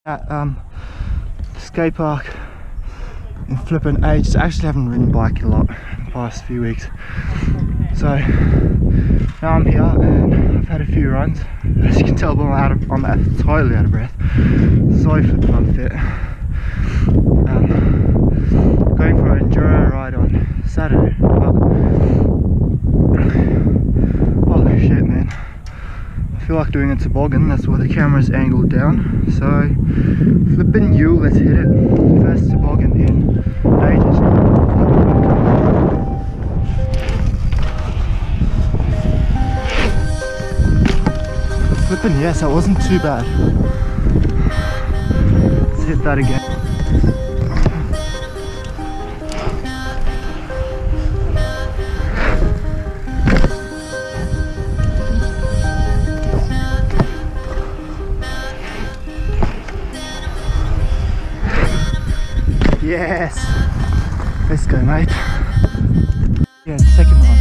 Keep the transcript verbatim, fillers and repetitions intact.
At um, skate park in Flippin ages. I actually haven't ridden bike a lot in the past few weeks. So now I'm here and I've had a few runs. As you can tell, I'm out of, I'm totally out of breath. So flippin' unfit. Um, going for an enduro ride on Saturday. But, holy shit, man! I feel like doing a toboggan. That's why the camera's angled down. So Flippin Nyoom, let's hit it. First toboggan in ages. Flippin', yes, that wasn't too bad. Let's hit that again. Yes! Let's go, mate. Yeah, second one.